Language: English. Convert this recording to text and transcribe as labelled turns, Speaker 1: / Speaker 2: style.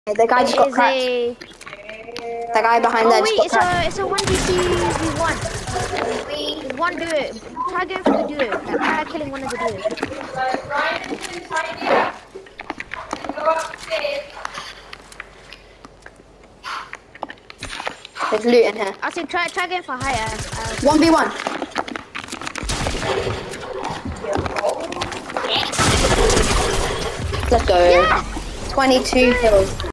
Speaker 1: The guy just got cracked. The guy behind there just got cracked.
Speaker 2: It's a 1v1. One duo. Try going for the duo. Like, try killing one of the duos.
Speaker 1: There's loot in here.
Speaker 2: I say try going for higher.
Speaker 1: 1v1. Let's go.
Speaker 2: Yes!
Speaker 1: 22 kills.